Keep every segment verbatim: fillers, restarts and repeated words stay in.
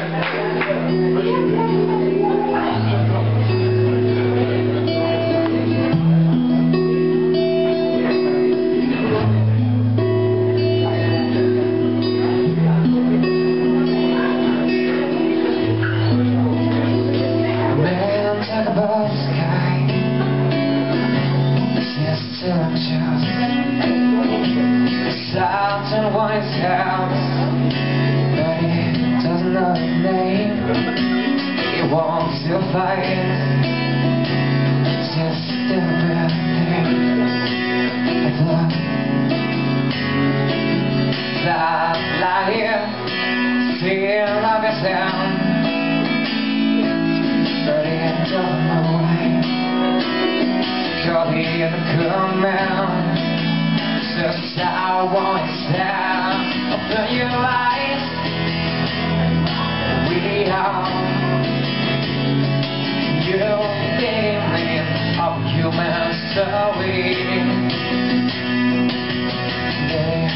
Sounds and white sounds, but he doesn't know the name. He wants to fight, just a bad thing. I thought that lying, feel of yourself, but he doesn't know why. Cause he's a cool man. Just I want to stand. Open your eyes. We are you beginning of human story. Yeah.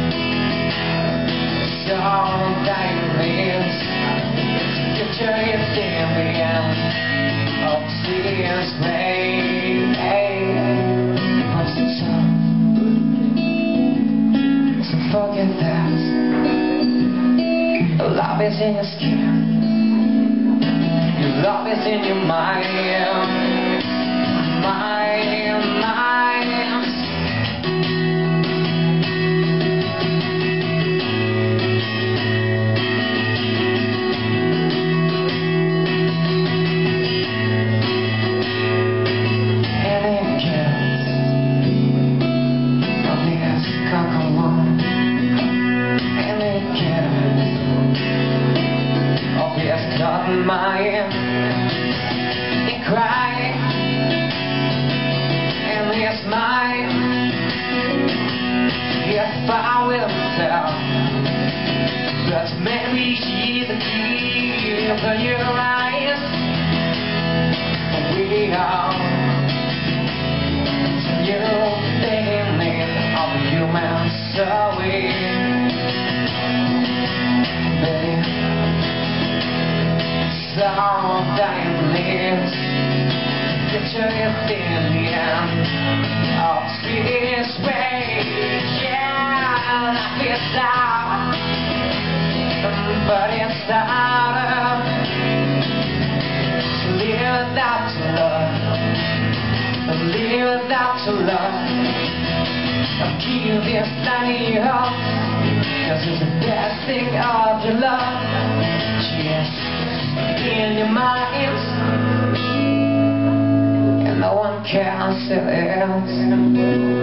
So that means the future is in the end of this way. What's the song? Forget that love is in your skin, your love is in your mind, mind, mind. And it kills of this cocoa. Not mine. He cried, and he's mine. He's fine with himself, but maybe she's a key. Open your eyes. We are you beginning of human story. All dying lives, picture is in the end of this way. Yeah, life is out, but it's harder to live without to love, to live without to love. I'll give this tiny hope, cause it's the best thing of your love. Yes. In your minds, and no one can say it.